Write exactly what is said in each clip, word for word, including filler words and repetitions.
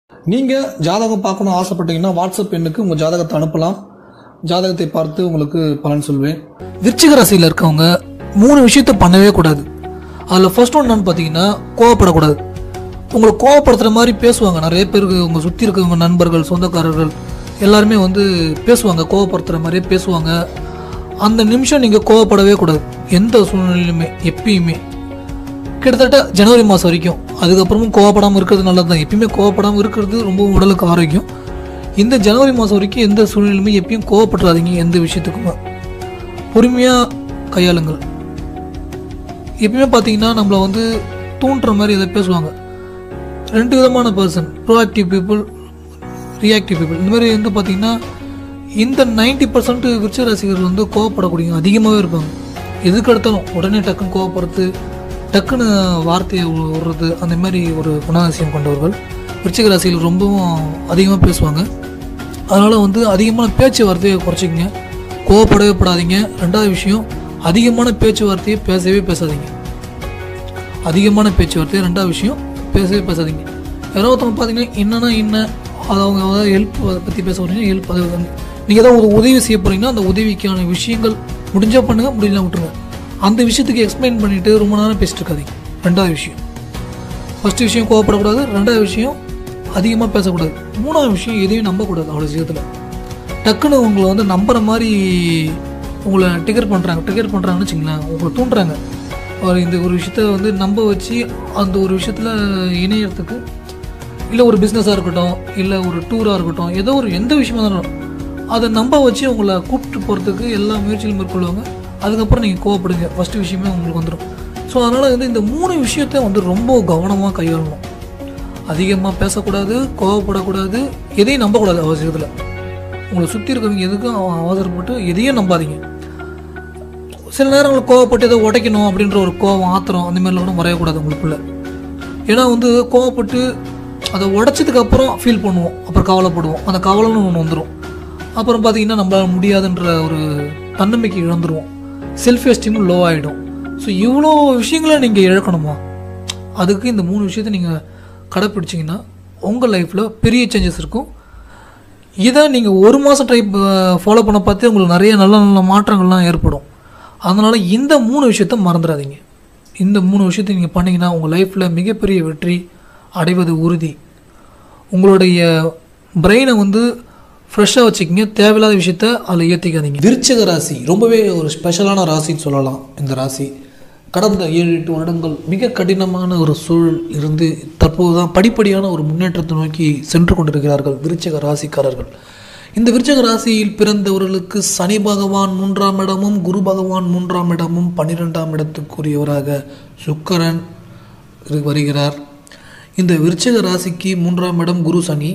நீங்கள் ஜாதகம் பார்க்கணும் ஆசைப்பட்டீங்கன்னா வாட்ஸ்அப் எண்ணுக்கு உங்கள் ஜாதகத்தை அனுப்பலாம். ஜாதகத்தை பார்த்து உங்களுக்கு பலன் சொல்வேன். விருச்சிக ராசியில் இருக்கவங்க மூணு விஷயத்த பண்ணவே கூடாது. அதில் ஃபர்ஸ்ட் ஒன் என்னன்னு பார்த்தீங்கன்னா கோவப்படக்கூடாது. உங்களை கோவப்படுத்துகிற மாதிரி பேசுவாங்க. நிறைய பேருக்கு உங்கள் சுற்றி இருக்கவங்க நண்பர்கள் சொந்தக்காரர்கள் எல்லாருமே வந்து பேசுவாங்க, கோவப்படுத்துகிற மாதிரியே பேசுவாங்க. அந்த நிமிஷம் நீங்கள் கோவப்படவே கூடாது எந்த சூழ்நிலையிலுமே எப்பயுமே. கிட்டத்தட்ட ஜனவரி மாதம் வரைக்கும். அதுக்கப்புறமும் கோவப்படாமல் இருக்கிறது நல்லது தான். எப்பயுமே கோவப்படாமல் இருக்கிறது ரொம்ப உடலுக்கு ஆரோக்கியம். இந்த ஜனவரி மாதம் வரைக்கும் எந்த சூழ்நிலையுமே எப்பயும் கோவப்பட்டுறாதீங்க. எந்த விஷயத்துக்குமே பொறுமையாக கையாளுங்கள். எப்பயுமே பார்த்தீங்கன்னா நம்மளை வந்து தூண்டுற மாதிரி எதை பேசுவாங்க. ரெண்டு விதமான person, proactive people, reactive people. இந்த மாதிரி வந்து பார்த்திங்கன்னா இந்த நைன்டி பர்சன்ட் விருச்சிக ராசிகர்கள் வந்து கோவப்படக்கூடிய அதிகமாகவே இருப்பாங்க. எதுக்கு எடுத்தாலும் உடனே டக்குன்னு கோவப்படுறது, டக்குன்னு வார்த்தையை விடுறது, அந்த மாதிரி ஒரு குணாதிசயம் கொண்டவர்கள் விருச்சிக ராசியில் ரொம்பவும் அதிகமாக பேசுவாங்க. அதனால் வந்து அதிகமான பேச்சுவார்த்தையை குறைச்சிக்கங்க, கோவப்படவே படாதீங்க. ரெண்டாவது விஷயம், அதிகமான பேச்சுவார்த்தையை பேசவே பேசாதீங்க. அதிகமான பேச்சுவார்த்தையை ரெண்டாவது விஷயம் பேசவே பேசாதீங்க. யாரோ ஒருத்தவங்க பார்த்தீங்கன்னா என்னன்னா என்ன, அது அவங்க ஏதாவது ஹெல்ப் அதை பற்றி பேச போகிறீங்க, ஹெல்ப் அதை நீங்கள் ஏதாவது ஒரு உதவி செய்ய போகிறீங்கன்னா அந்த உதவிக்கான விஷயங்கள் முடிஞ்சால் பண்ணுங்கள், முடியலாம் விட்டுருங்க. அந்த விஷயத்துக்கு எக்ஸ்பிளைன் பண்ணிவிட்டு ரொம்ப நேரம் பேசிட்டு இருக்காதீங்க. ரெண்டாவது விஷயம். ஃபஸ்ட்டு விஷயம் கோவப்படக்கூடாது. ரெண்டாவது விஷயம் அதிகமாக பேசக்கூடாது. மூணாவது விஷயம் எதையும் நம்பக்கூடாது. அவ்வளோ விஷயத்தில் டக்குன்னு உங்களை வந்து நம்புகிற மாதிரி உங்களை டிகர் பண்ணுறாங்க டிகர் பண்ணுறாங்கன்னு வச்சுங்களேன், உங்களை தூண்டுறாங்க. ஒரு இந்த ஒரு விஷயத்த வந்து நம்ப வச்சு அந்த ஒரு விஷயத்தில் இணையறதுக்கு, இல்லை ஒரு பிஸ்னஸாக இருக்கட்டும், இல்லை ஒரு டூராக இருக்கட்டும், ஏதோ ஒரு எந்த விஷயமா இருந்தாலும் அதை நம்ப வச்சு உங்களை கூப்பிட்டு போகிறதுக்கு எல்லா முயற்சிகளும் மேற்கொள்வாங்க. அதுக்கப்புறம் நீங்கள் கோவப்படுங்க. ஃபஸ்ட்டு விஷயமே உங்களுக்கு வந்துடும். ஸோ அதனால் வந்து இந்த மூணு விஷயத்த வந்து ரொம்ப கவனமாக கையாளணும். அதிகமாக பேசக்கூடாது, கோவப்படக்கூடாது, எதையும் நம்பக்கூடாது. அவசியத்தில் உங்களை சுற்றி இருக்கிறவங்க எதுக்கும் அவசரப்பட்டு எதையும் நம்பாதீங்க. சில நேரங்கள் கோவப்பட்டு எதோ உடைக்கணும் அப்படின்ற ஒரு கோவம், ஆத்திரம் அந்த மாதிரிலாம் கூட வரையக்கூடாது உங்களுக்குள்ள. ஏன்னா வந்து கோவப்பட்டு அதை உடைச்சதுக்கப்புறம் ஃபீல் பண்ணுவோம், அப்புறம் கவலைப்படுவோம். அந்த கவலைன்னு ஒன்று வந்துடும். அப்புறம் பார்த்திங்கன்னா நம்மளால் முடியாதுன்ற ஒரு தன்னம்பிக்கை இழந்துருவோம். செல்ஃப் எஸ்டீமும் லோ ஆகிடும். ஸோ இவ்வளோ விஷயங்களை நீங்கள் இழக்கணுமா? அதுக்கு இந்த மூணு விஷயத்தை நீங்கள் கடைப்பிடிச்சிங்கன்னா உங்கள் லைஃப்பில் பெரிய சேஞ்சஸ் இருக்கும். இதை நீங்கள் ஒரு மாதம் ட்ரை ஃபாலோ பண்ண பார்த்து உங்களுக்கு நிறைய நல்ல நல்ல மாற்றங்கள்லாம் ஏற்படும். அதனால் இந்த மூணு விஷயத்த மறந்துடாதீங்க. இந்த மூணு விஷயத்தை நீங்கள் பண்ணிங்கன்னா உங்கள் லைஃப்பில் மிகப்பெரிய வெற்றி அடைவது உறுதி. உங்களுடைய பிரெயினை வந்து ஃப்ரெஷ்ஷாக வச்சுக்கிங்க. தேவையில்லாத விஷயத்த அதில் ஏற்றிக்காதீங்க. விருச்சிக ராசி ரொம்பவே ஒரு ஸ்பெஷலான ராசின்னு சொல்லலாம். இந்த ராசி கடந்த ஏழு எட்டு வருடங்கள் மிக கடினமான ஒரு சூழல் இருந்து தற்போது தான் படிப்படியான ஒரு முன்னேற்றத்தை நோக்கி சென்று கொண்டிருக்கிறார்கள் விருச்சிக ராசிக்காரர்கள். இந்த விருச்சிக ராசியில் பிறந்தவர்களுக்கு சனி பகவான் மூன்றாம் இடமும் குரு பகவான் மூன்றாம் இடமும் பன்னிரெண்டாம் இடத்துக்குரியவராக சுக்கிரன் வருகிறார். இந்த விருச்சிக ராசிக்கு மூன்றாம் இடம் குரு சனி,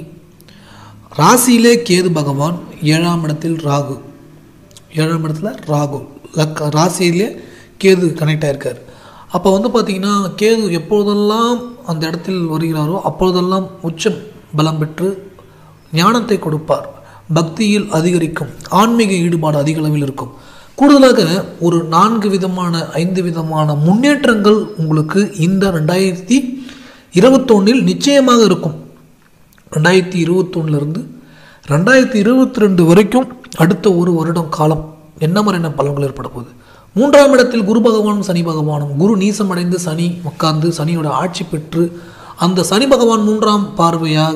ராசியிலே கேது பகவான், ஏழாம் இடத்தில் ராகு. ஏழாம் இடத்துல ராகு லக் ராசியிலே கேது கனெக்ட் ஆகிருக்கார். அப்போ வந்து பார்த்திங்கன்னா கேது எப்பொழுதெல்லாம் அந்த இடத்தில் வருகிறாரோ அப்பொழுதெல்லாம் உச்சம் பலம் பெற்று ஞானத்தை கொடுப்பார். பக்தியில் அதிகரிக்கும், ஆன்மீக ஈடுபாடு அதிக அளவில் இருக்கும். கூடுதலாக ஒரு நான்கு விதமான ஐந்து விதமான முன்னேற்றங்கள் உங்களுக்கு இந்த ரெண்டாயிரத்தி இருபத்தொன்னில் நிச்சயமாக இருக்கும். ரெண்டாயிரத்தி இருபத்தொன்னுலேருந்து ரெண்டாயிரத்தி இருபத்தி ரெண்டு வரைக்கும் அடுத்த ஒரு வருடம் காலம் என்ன மாதிரியான பலன்கள் ஏற்பட போகுது? மூன்றாம் இடத்தில் குரு பகவானும் சனி பகவானும், குரு நீசமடைந்து சனி உட்கார்ந்து சனியோட ஆட்சி பெற்று அந்த சனி பகவான் மூன்றாம் பார்வையாக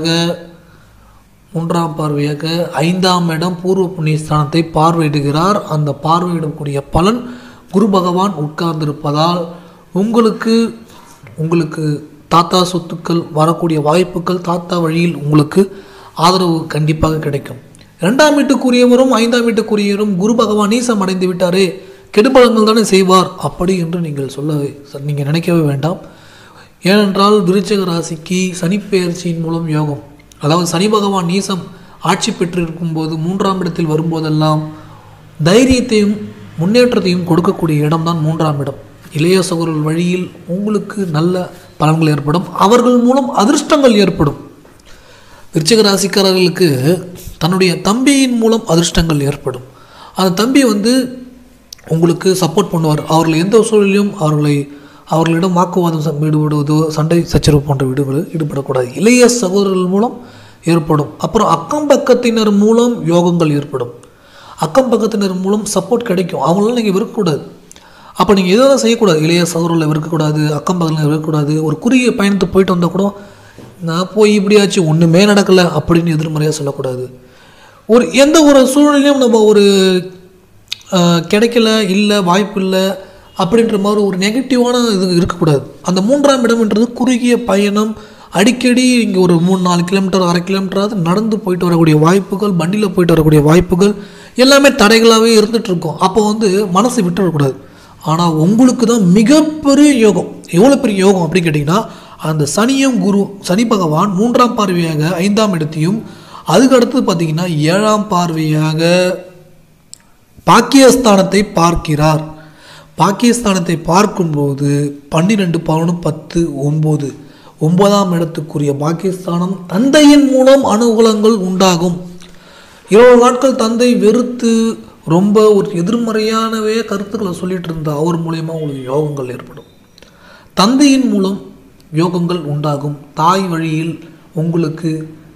மூன்றாம் பார்வையாக ஐந்தாம் இடம் பூர்வ புண்ணிய ஸ்தானத்தை பார்வையிடுகிறார். அந்த பார்வையிடக்கூடிய பலன் குரு பகவான் உட்கார்ந்திருப்பதால் உங்களுக்கு உங்களுக்கு தாத்தா சொத்துக்கள் வரக்கூடிய வாய்ப்புகள், தாத்தா வழியில் உங்களுக்கு ஆதரவு கண்டிப்பாக கிடைக்கும். இரண்டாம் வீட்டுக்குரியவரும் ஐந்தாம் வீட்டுக்குரியவரும் குரு பகவான் நீசம் அடைந்து விட்டாரே, கெடுபலங்கள் தானே செய்வார் அப்படி என்று நீங்கள் சொல்ல நீங்கள் நினைக்கவே வேண்டாம். ஏனென்றால் விருச்சிக ராசிக்கு சனிப்பெயர்ச்சியின் மூலம் யோகம், அதாவது சனி பகவான் நீசம் ஆட்சி பெற்றிருக்கும் போது மூன்றாம் இடத்தில் வரும்போதெல்லாம் தைரியத்தையும் முன்னேற்றத்தையும் கொடுக்கக்கூடிய இடம்தான் மூன்றாம் இடம். இளைய சகோதரர்கள் வழியில் உங்களுக்கு நல்ல பலன்கள் ஏற்படும், அவர்கள் மூலம் அதிர்ஷ்டங்கள் ஏற்படும். விருச்சிக ராசிக்காரர்களுக்கு தன்னுடைய தம்பியின் மூலம் அதிர்ஷ்டங்கள் ஏற்படும். அந்த தம்பி வந்து உங்களுக்கு சப்போர்ட் பண்ணுவார். அவர்கள் எந்த சூழலிலும் அவர்களை அவர்களிடம் வாக்குவாதம் ஈடுபடுவதோ சண்டை சச்சரவு போன்ற வீடுகளில் ஈடுபடக்கூடாது. இளைய சகோதரர்கள் மூலம் ஏற்படும். அப்புறம் அக்கம் பக்கத்தினர் மூலம் யோகங்கள் ஏற்படும். அக்கம் பக்கத்தினர் மூலம் சப்போர்ட் கிடைக்கும். அவங்களால நீங்கள் வெறுக்கக்கூடாது. அப்போ நீங்கள் எதுவும் செய்யக்கூடாது. இளைய சகோதரர்களை வெறுக்கக்கூடாது, அக்கம் பக்கத்தில் வெறுக்கக்கூடாது. ஒரு குறுகிய பயணத்தை போயிட்டு வந்தால் கூட நான் போய் இப்படியாச்சு ஒன்றுமே நடக்கலை அப்படின்னு எதிர்மறையாக சொல்லக்கூடாது. ஒரு எந்த ஒரு சூழ்நிலையும் நம்ம ஒரு கிடைக்கல, இல்லை, வாய்ப்பு இல்லை அப்படின்ற மாதிரி ஒரு நெகட்டிவான இது இருக்கக்கூடாது. அந்த மூன்றாம் இடம்ன்றது குறுகிய பயணம், அடிக்கடி இங்கே ஒரு மூணு நாலு கிலோமீட்டர் அரை கிலோமீட்டராவது நடந்து போயிட்டு வரக்கூடிய வாய்ப்புகள், வண்டியில் போயிட்டு வரக்கூடிய வாய்ப்புகள் எல்லாமே தடைகளாகவே இருந்துகிட்ருக்கும். அப்போ வந்து மனசை விட்டுவிடக்கூடாது. ஆனால் உங்களுக்கு தான் மிகப்பெரிய யோகம். எவ்வளோ பெரிய யோகம் அப்படின்னு கேட்டிங்கன்னா, அந்த சனியும் குரு சனி பகவான் மூன்றாம் பார்வையாக ஐந்தாம் இடத்தையும், அதுக்கு அடுத்தது பார்த்திங்கன்னா ஏழாம் பார்வையாக பாக்கியஸ்தானத்தை பார்க்கிறார். பாக்கியஸ்தானத்தை பார்க்கும்போது பன்னிரெண்டு பதினொன்று பத்து ஒன்பது ஒன்பதாம் இடத்துக்குரிய பாக்கியஸ்தானம் தந்தையின் மூலம் அனுகூலங்கள் உண்டாகும். இருபது நாட்கள் தந்தை வெறுத்து ரொம்ப ஒரு எதிர்மறையானவே கருத்துக்களை சொல்லிட்டு இருந்த அவர் மூலயமா உங்களுக்கு யோகங்கள் ஏற்படும். தந்தையின் மூலம் யோகங்கள் உண்டாகும். தாய் வழியில் உங்களுக்கு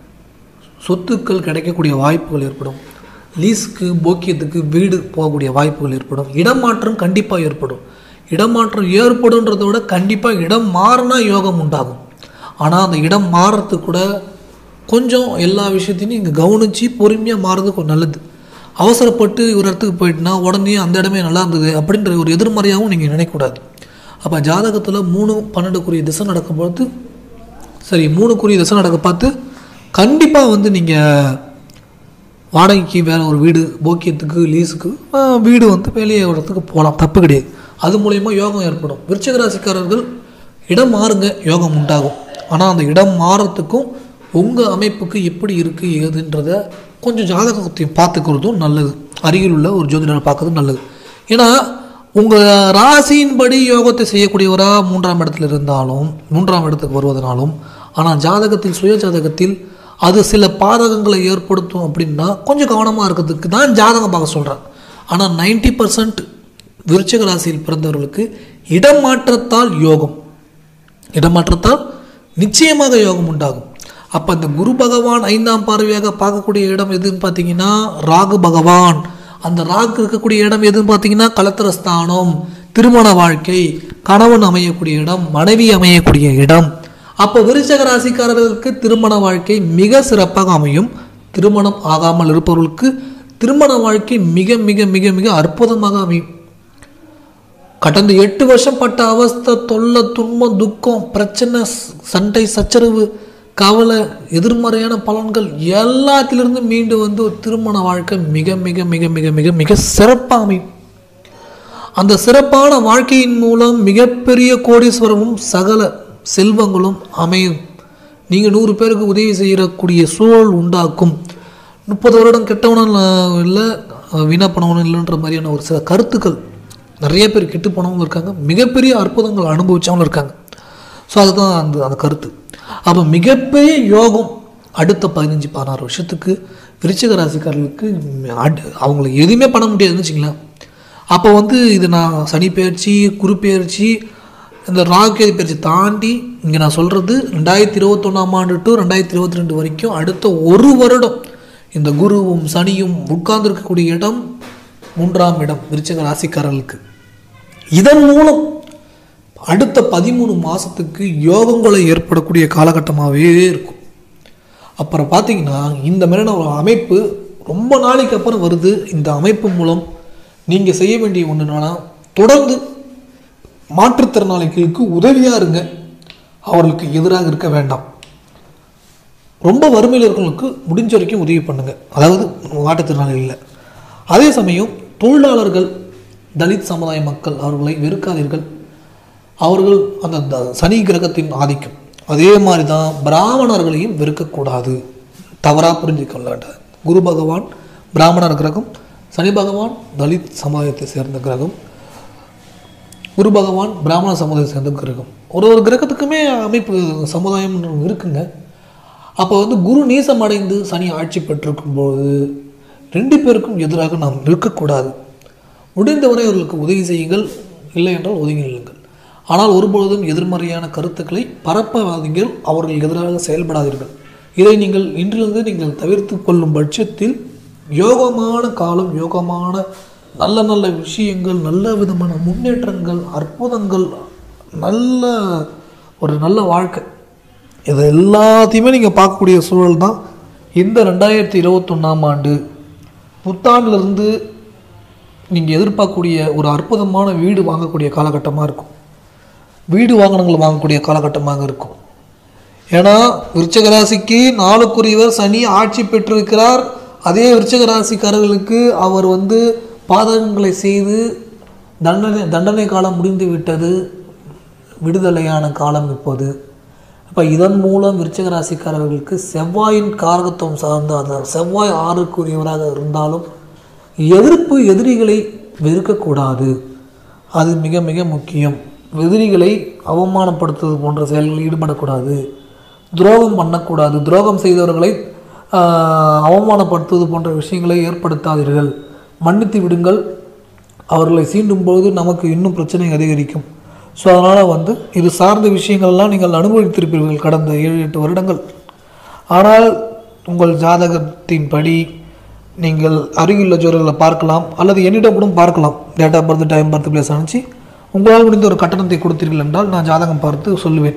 சொத்துக்கள் கிடைக்கக்கூடிய வாய்ப்புகள் ஏற்படும். லீஸுக்கு போக்கியத்துக்கு வீடு போகக்கூடிய வாய்ப்புகள் ஏற்படும். இடமாற்றம் கண்டிப்பாக ஏற்படும். இடமாற்றம் ஏற்படுன்றதை விட கண்டிப்பாக இடம் மாறினா யோகம் உண்டாகும். ஆனால் அந்த இடம் மாறுறதுக்கு கூட கொஞ்சம் எல்லா விஷயத்தையும் நீங்கள் கவனித்து பொறுமையாக மாறுறது கொஞ்சம் நல்லது. அவசரப்பட்டு ஒரு இடத்துக்கு போயிட்டுனா உடனே அந்த இடமே நல்லா இருந்தது அப்படின்ற ஒரு எதிர்மறையாகவும் நீங்கள் நினைக்கக்கூடாது. அப்போ ஜாதகத்தில் மூணு பன்னெண்டுக்குரிய திசை நடக்கும்போது சரி மூணுக்குரிய திசை நடக்க பார்த்து கண்டிப்பாக வந்து நீங்கள் வாடகைக்கு வேறு ஒரு வீடு, போக்கியத்துக்கு, லீஸுக்கு வீடு வந்து வெளியே இடத்துக்கு போகலாம், தப்பு கிடையாது. அது மூலயமா யோகம் ஏற்படும். விருச்சிக ராசிக்காரர்கள் இடம் மாறுங்க, யோகம் உண்டாகும். ஆனால் அந்த இடம் மாறத்துக்கும் உங்கள் அமைப்புக்கு எப்படி இருக்குது ஏதுன்றதை கொஞ்சம் ஜாதகத்தையும் பார்த்துக்கிறதும் நல்லது. அருகில் உள்ள ஒரு ஜோதிடரை பார்க்கறதும் நல்லது. ஏன்னா உங்கள் ராசியின்படி யோகத்தை செய்யக்கூடியவராக மூன்றாம் இடத்துல இருந்தாலும் மூன்றாம் இடத்துக்கு வருவதனாலும், ஆனால் ஜாதகத்தில் சுய ஜாதகத்தில் அது சில பாதகங்களை ஏற்படுத்தும் அப்படின்னா கொஞ்சம் கவனமாக இருக்கிறதுக்கு தான் ஜாதகம் பார்க்க சொல்கிறேன். ஆனால் நைன்டி பர்சன்ட் விருச்சிக ராசியில் பிறந்தவர்களுக்கு இடமாற்றத்தால் யோகம், இடமாற்றத்தால் நிச்சயமாக யோகம் உண்டாகும். அப்போ அந்த குரு பகவான் ஐந்தாம் பார்வையாக பார்க்கக்கூடிய இடம் எதுன்னு பார்த்தீங்கன்னா ராகு பகவான். அந்த ராகு இருக்கக்கூடிய இடம் எதுன்னு பார்த்தீங்கன்னா கலத்திரஸ்தானம், திருமண வாழ்க்கை, கணவன் அமையக்கூடிய இடம், மனைவி அமையக்கூடிய இடம். அப்போ விருச்சிக ராசிக்காரர்களுக்கு திருமண வாழ்க்கை மிக சிறப்பாக அமையும். திருமணம் ஆகாமல் இருப்பவர்களுக்கு திருமண வாழ்க்கை மிக மிக மிக மிக அற்புதமாக அமையும். கடந்த எட்டு வருஷம் பட்ட அவஸ்தை, தொல்லை, துன்பம், துக்கம், பிரச்சனை, சண்டை சச்சரவு, கவலை, எதிர்மறையான பலன்கள் எல்லாத்திலிருந்து மீண்டு வந்து ஒரு திருமண வாழ்க்கை மிக மிக மிக மிக மிக மிக சிறப்பாக அமையும். அந்த சிறப்பான வாழ்க்கையின் மூலம் மிகப்பெரிய கோடீஸ்வரமும் சகல செல்வங்களும் அமையும். நீங்கள் நூறு பேருக்கு உதவி செய்யக்கூடிய சூழல் உண்டாக்கும். முப்பது வருடம் கெட்டவனும் இல்லை, வீணா போனவனும் இல்லைன்ற மாதிரியான ஒரு சில கருத்துக்கள். நிறைய பேர் கெட்டு போனவங்களும் இருக்காங்க, மிகப்பெரிய அற்புதங்கள் அனுபவித்தவங்களும் இருக்காங்க. ஸோ அதுதான் அந்த அந்த கருத்து. அப்போ மிகப்பெரிய யோகம் அடுத்த பதினஞ்சு பதினாறு வருஷத்துக்கு விருச்சிக ராசிக்காரர்களுக்கு அவங்களுக்கு எதுவுமே பண்ண முடியாதுன்னு வச்சுங்களேன். அப்போ வந்து இது நான் சனி பயிற்சி, குரு பயிற்சி, இந்த ராகுகேது பயிற்சி தாண்டி இங்கே நான் சொல்கிறது ரெண்டாயிரத்தி இருபத்தொன்னாம் ஆண்டு டு ரெண்டாயிரத்தி இருபத்தி ரெண்டு வரைக்கும் அடுத்த ஒரு வருடம் இந்த குருவும் சனியும் உட்கார்ந்துருக்கக்கூடிய இடம் மூன்றாம் இடம் விருச்சிக ராசிக்காரர்களுக்கு. இதன் மூலம் அடுத்த பதிமூணு மாதத்துக்கு யோகங்களை ஏற்படக்கூடிய காலகட்டமாகவே இருக்கும். அப்புறம் பார்த்தீங்கன்னா இந்த மாதிரியான ஒரு அமைப்பு ரொம்ப நாளைக்கு அப்புறம் வருது. இந்த அமைப்பு மூலம் நீங்கள் செய்ய வேண்டிய ஒன்று என்னன்னா, தொடர்ந்து மாற்றுத்திறனாளிகளுக்கு உதவியாக இருங்க, அவர்களுக்கு எதிராக இருக்க வேண்டாம். ரொம்ப வறுமையில் இருக்கிறவங்களுக்கு முடிஞ்ச வரைக்கும் உதவி பண்ணுங்கள், அதாவது மாற்றுத்திறனாளிகள். அதே சமயம் தொழிலாளர்கள், தலித் சமுதாய மக்கள் அவர்களை வெறுக்காதீர்கள். அவர்கள் அந்த சனி கிரகத்தின் ஆதிக்கம். அதே மாதிரி தான் பிராமணர்களையும் வெறுக்கக்கூடாது, தவறாக புரிஞ்சுக்கொள்ள வேண்டாம். குரு பகவான் பிராமணர் கிரகம், சனி பகவான் தலித் சமுதாயத்தை சேர்ந்த கிரகம், குரு பகவான் பிராமண சமுதாயத்தை சேர்ந்த கிரகம். ஒரு ஒரு கிரகத்துக்குமே அமைப்பு சமுதாயம் இருக்குங்க. அப்போ வந்து குரு நீசம் அடைந்து சனி ஆட்சி பெற்றிருக்கும்போது ரெண்டு பேருக்கும் எதிராக நாம் இருக்கக்கூடாது. முடிந்தவரை அவர்களுக்கு உதவி செய்யுங்கள், இல்லை என்றால் ஒதுங்கி நில்லுங்கள். ஆனால் ஒருபொழுதும் எதிர்மறையான கருத்துக்களை பரப்பவாதீர்கள், அவர்கள் எதிராக செயல்படாதீர்கள். இதை நீங்கள் இன்றிலிருந்து நீங்கள் தவிர்த்து கொள்ளும் பட்சத்தில் யோகமான காலம், யோகமான நல்ல நல்ல விஷயங்கள், நல்ல விதமான முன்னேற்றங்கள், அற்புதங்கள், நல்ல ஒரு நல்ல வாழ்க்கை, இது எல்லாத்தையுமே நீங்கள் பார்க்கக்கூடிய சூழல் தான் இந்த ரெண்டாயிரத்தி இருபத்தொன்னாம் ஆண்டு புத்தாண்டிலிருந்து நீங்கள் எதிர்பார்க்கக்கூடிய ஒரு அற்புதமான வீடு வாங்கக்கூடிய காலகட்டமாக இருக்கும். வீடு வாகனங்கள் வாங்கக்கூடிய காலகட்டமாக இருக்கும். ஏன்னா விருச்சிக ராசிக்கு நாளுக்குரியவர் சனி ஆட்சி பெற்றிருக்கிறார். அதே விருச்சிக ராசிக்காரர்களுக்கு அவர் வந்து பாதகங்களை செய்து தண்டனை தண்டனை காலம் முடிந்து விட்டது, விடுதலையான காலம் இப்போது. இப்போ இதன் மூலம் விருச்சிக ராசிக்காரர்களுக்கு செவ்வாயின் காரகத்துவம் சார்ந்த அந்த செவ்வாய் ஆறுக்குரியவராக இருந்தாலும் எதிர்ப்பு எதிரிகளை வெறுக்கக்கூடாது, அது மிக மிக முக்கியம். எதிரிகளை அவமானப்படுத்துவது போன்ற செயல்களில் ஈடுபடக்கூடாது, துரோகம் பண்ணக்கூடாது, துரோகம் செய்தவர்களை அவமானப்படுத்துவது போன்ற விஷயங்களை ஏற்படுத்தாதீர்கள், மன்னித்து விடுங்கள். அவர்களை சீண்டும் பொழுது நமக்கு இன்னும் பிரச்சனை அதிகரிக்கும். ஸோ அதனால் வந்து இது சார்ந்த விஷயங்கள்லாம் நீங்கள் அனுபவித்திருப்பீர்கள் கடந்த ஏழு எட்டு வருடங்கள். ஆனால் உங்கள் ஜாதகத்தின்படி நீங்கள் அருகிலுள்ள ஜோதிடர்களை பார்க்கலாம், அல்லது என்னிடம் கூட பார்க்கலாம். Date of birth, time, birth place அனுப்பிச்சு உங்களால் முடிந்த ஒரு கட்டணத்தை கொடுத்தீர்கள் என்றால் நான் ஜாதகம் பார்த்து சொல்லுவேன்.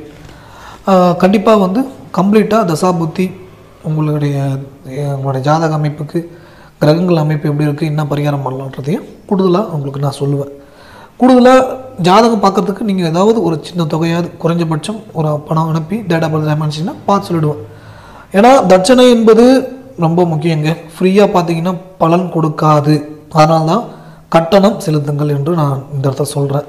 கண்டிப்பாக வந்து கம்ப்ளீட்டாக தசாபுத்தி உங்களுடைய உங்களுடைய ஜாதக அமைப்புக்கு கிரகங்கள் அமைப்பு எப்படி இருக்குது, என்ன பரிகாரம் பண்ணலான்றதையும் கூடுதலாக உங்களுக்கு நான் சொல்லுவேன். கூடுதலாக ஜாதகம் பார்க்குறதுக்கு நீங்கள் ஏதாவது ஒரு சின்ன தொகையாவது குறைஞ்சபட்சம் ஒரு பணம் அனுப்பி டேட் ஆஃப் பர்த் டைம் அனுப்பிச்சிங்கன்னா பார்த்து சொல்லிவிடுவேன். ஏன்னா தட்சணை என்பது ரொம்ப முக்கியங்க. ஃப்ரீயாக பார்த்தீங்கன்னா பலன் கொடுக்காது. அதனால தான் கட்டணம் செலுத்துங்கள் என்று நான் இந்த இடத்த சொல்கிறேன்.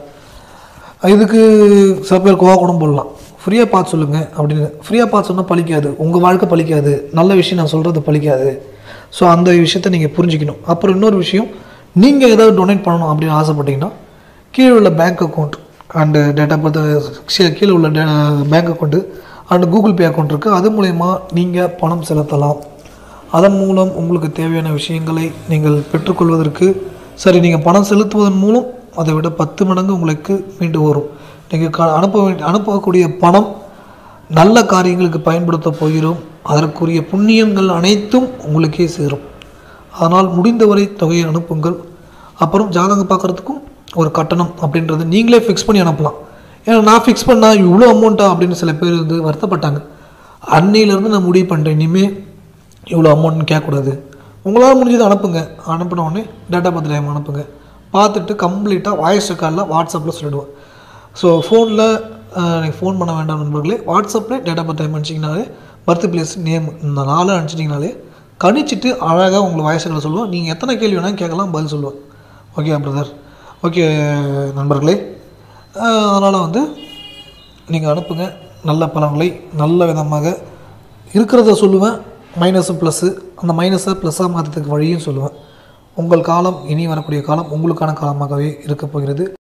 இதுக்கு சில பேர் கோவா கூட போடலாம், ஃப்ரீயாக பார்த்து சொல்லுங்கள் அப்படின்னு. ஃப்ரீயாக பார்த்து சொன்னால் பழிக்காது, உங்கள் வாழ்க்கை பழிக்காது, நல்ல விஷயம் நான் சொல்கிறது பழிக்காது. ஸோ அந்த விஷயத்தை நீங்கள் புரிஞ்சுக்கணும். அப்புறம் இன்னொரு விஷயம், நீங்கள் ஏதாவது டொனேட் பண்ணணும் அப்படின்னு ஆசைப்பட்டீங்கன்னா கீழே உள்ள பேங்க் அக்கௌண்ட் அண்டு டேட்டா பார்த்து கீழே உள்ள bank account and Google Pay account இருக்குது. அது மூலயமா நீங்கள் பணம் செலுத்தலாம். அதன் மூலம் உங்களுக்கு தேவையான விஷயங்களை நீங்கள் பெற்றுக்கொள்வதற்கு சரி, நீங்கள் பணம் செலுத்துவதன் மூலம் அதை விட பத்து மடங்கு உங்களுக்கு மீண்டு வரும். நீங்கள் க அனுப்ப வேண்டிய அனுப்பக்கூடிய பணம் நல்ல காரியங்களுக்கு பயன்படுத்த போகிறோம். அதற்குரிய புண்ணியங்கள் அனைத்தும் உங்களுக்கே சேரும். அதனால் முடிந்தவரை தொகையை அனுப்புங்கள். அப்புறம் ஜாதகம் பார்க்குறதுக்கும் ஒரு கட்டணம் அப்படின்றது நீங்களே ஃபிக்ஸ் பண்ணி அனுப்பலாம். ஏன்னா நான் ஃபிக்ஸ் பண்ணால் இவ்வளோ அமௌண்ட்டா அப்படின்னு சில பேர் வந்து வருத்தப்பட்டாங்க. அன்னையிலேருந்து நான் முடிவு பண்ணுறேன், இனிமேல் இவ்வளோ அமௌண்ட்னு கேட்கக்கூடாது. உங்களால் முடிஞ்சதை அனுப்புங்க. அனுப்பின உடனே டேட்டா பர்த் டைம் அனுப்புங்க. பார்த்துட்டு கம்ப்ளீட்டாக வாய்ஸ் ரெக்கார்டில் வாட்ஸ்அப்பில் சொல்லிவிடுவேன். ஸோ ஃபோனில் எனக்கு ஃபோன் பண்ண வேண்டாம் நண்பர்களே, வாட்ஸ்அப்பில் டேட்டா பர்த் டைம் அனுப்பிச்சிங்கனாலே, பர்த் பிளேஸ் நேம் இந்த நாலு அனுப்பிச்சிட்டிங்கனாலே கணிச்சிட்டு அழகாக உங்களுக்கு வாய்ஸ் ரெக்கார்டில் சொல்லுவேன். நீங்கள் எத்தனை கேள்வி வேணாலும் கேட்கலாம், பதில் சொல்லுவேன். ஓகே பிரதர், ஓகே நண்பர்களே. அதனால் வந்து நீங்கள் அனுப்புங்க. நல்ல பலன்களை நல்ல விதமாக இருக்கிறத சொல்லுவேன். மைனஸு ப்ளஸ்ஸு, அந்த மைனஸை ப்ளஸ்ஸாக மாற்றத்துக்கு வழியும் சொல்லுவேன். உங்கள் காலம், இனி வரக்கூடிய காலம் உங்களுக்கான காலமாகவே இருக்கப் போகிறது.